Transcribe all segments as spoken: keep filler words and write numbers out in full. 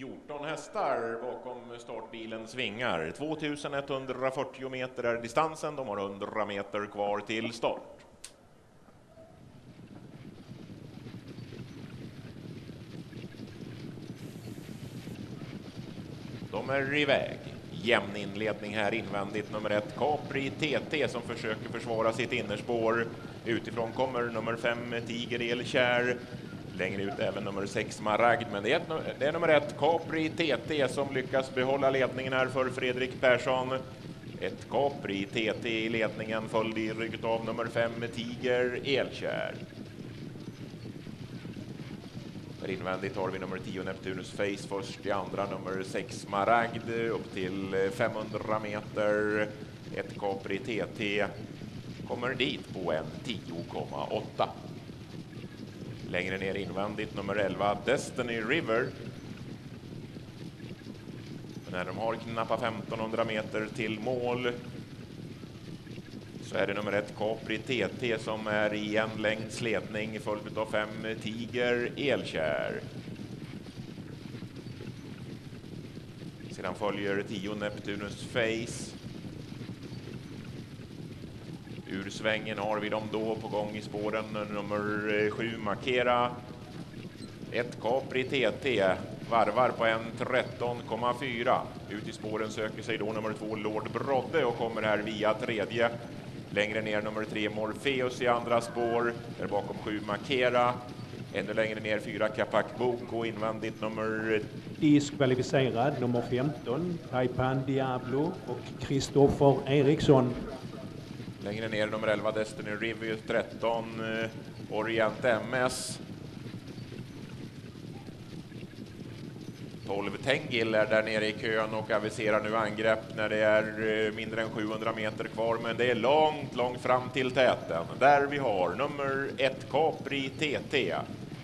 fjorton hästar bakom startbilen svingar. tvåtusen etthundrafyrtio meter är distansen. De har hundra meter kvar till start. De är iväg. Jämn inledning här invändigt. Nummer ett Capri T T som försöker försvara sitt innerspår. Utifrån kommer nummer fem Tiger Elkär. Längre ut även nummer sex Maragd, men det är, ett, det är nummer ett Capri T T som lyckas behålla ledningen här för Fredrik Persson. Ett Capri T T i ledningen, följd i rygget av nummer fem Tiger Elkär. Där invändigt har vi nummer tio Neptunus Face först, i andra nummer sex Maragd upp till femhundra meter. Ett Capri T T kommer dit på en tio komma åtta. Längre ner invändigt nummer elva Destiny River. Men när de har knappt femtonhundra meter till mål så är det nummer ett Capri T T som är i en längds ledning, följt av fem Tiger Elkär. Sedan följer tio Neptunus Face. Ur svängen har vi dem då på gång i spåren. Nummer sju Markera. Ett Capri T T varvar på en tretton komma fyra. Ut i spåren söker sig då nummer två Lord Brodde och kommer här via tredje. Längre ner nummer tre Morpheus i andra spår. Där bakom sju Markera. Ännu längre ner fyra Capac Bok och invändigt nummer... Diskvalificerad nummer femton Taipan Diablo och Kristoffer Eriksson. Längre ner nummer elva Destiny River, tretton eh, Orient M S. tolv Tengil är där nere i kön och aviserar nu angrepp när det är eh, mindre än sjuhundra meter kvar, men det är långt, långt fram till täten. Där vi har nummer ett Capri T T.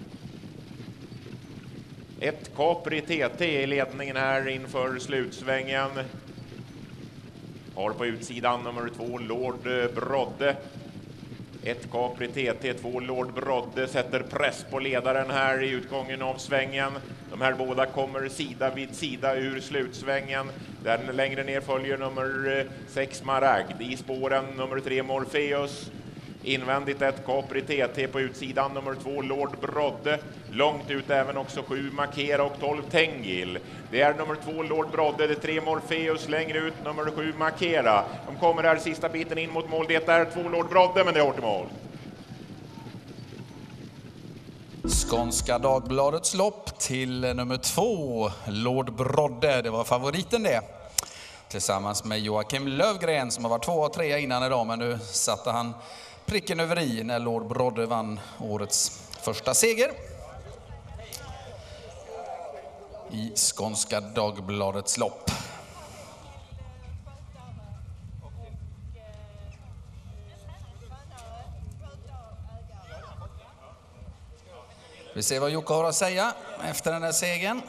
Ett Capri T T i ledningen här inför slutsvängen. Har på utsidan nummer två Lord Brodde. Ett Capri T T, två Lord Brodde sätter press på ledaren här i utgången av svängen. De här båda kommer sida vid sida ur slutsvängen. Där längre ner följer nummer sex Maragd. I spåren nummer tre Morpheus. Invändigt ett Capri T T, på utsidan nummer två Lord Brodde. Långt ut även också sju Markera och tolv Tengil. Det är nummer två Lord Brodde, det är tre Morpheus, längre ut nummer sju Markera. De kommer här sista biten in mot mål, det är två Lord Brodde, men det är hårt i mål. Skånska Dagbladets lopp till nummer två Lord Brodde, det var favoriten det. Tillsammans med Joakim Lövgren som har varit två och tre innan idag, men nu satte han pricken över i när Lord Brodde vann årets första seger i Skånska Dagbladets lopp. Vi ser vad Jocke har att säga efter den här segern.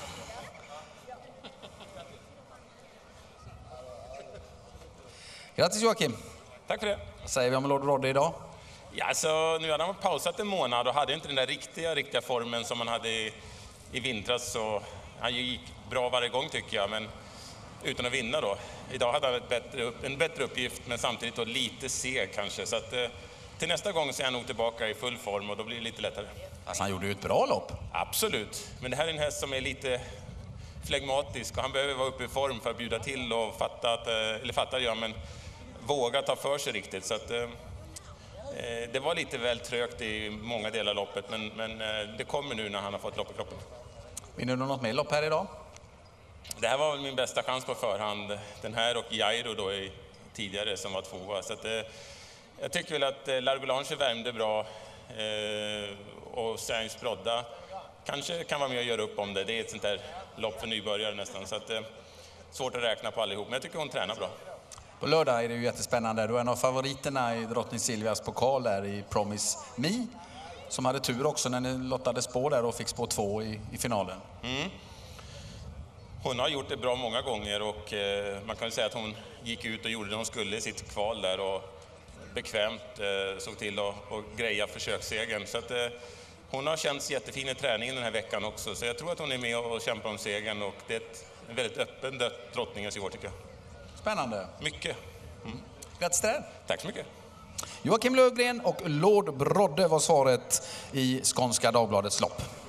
Grattis Joakim. Tack för det. Vad säger vi om Lord Brodde idag? Ja, så nu hade han pausat en månad och hade inte den där riktiga, riktiga formen som han hade i, i vintras. Så han gick bra varje gång tycker jag, men utan att vinna då. Idag hade han ett bättre, en bättre uppgift, men samtidigt då lite seg kanske. Så att, till nästa gång så är han nog tillbaka i full form och då blir det lite lättare. Alltså han gjorde ju ett bra lopp. Absolut, men det här är en häst som är lite flegmatisk och han behöver vara uppe i form för att bjuda till och fatta, att, eller fatta ja, men våga ta för sig riktigt. Så att, eh, det var lite väl trögt i många delar av loppet, men, men eh, det kommer nu när han har fått lopp i kroppen. Vinner du något mer lopp här idag? Det här var väl min bästa chans på förhand. Den här och Jairo då i, tidigare som var tvåa. Så att, eh, jag tycker väl att eh, L'Arbelange värmde bra eh, och Sainz Brodda kanske kan vara med och göra upp om det. Det är ett sånt där lopp för nybörjare nästan. Så att, eh, svårt att räkna på allihop, men jag tycker hon tränar bra. På lördag är det ju jättespännande. Du är en av favoriterna i Drottning Silvias pokal där i Promise Me. Som hade tur också när ni lottade spår där och fick spår två i, i finalen. Mm. Hon har gjort det bra många gånger och eh, man kan ju säga att hon gick ut och gjorde det hon skulle i sitt kval där och bekvämt eh, såg till att och greja försökssegern. Så att, eh, hon har känts jättefin i träningen den här veckan också. Så jag tror att hon är med och kämpar om segern. Och det är ett, en väldigt öppen drottningens i år tycker jag. Spännande. Mycket. Mm. Grattis till er. Tack så mycket. Joakim Lövgren och Lord Brodde var svaret i Skånska Dagbladets lopp.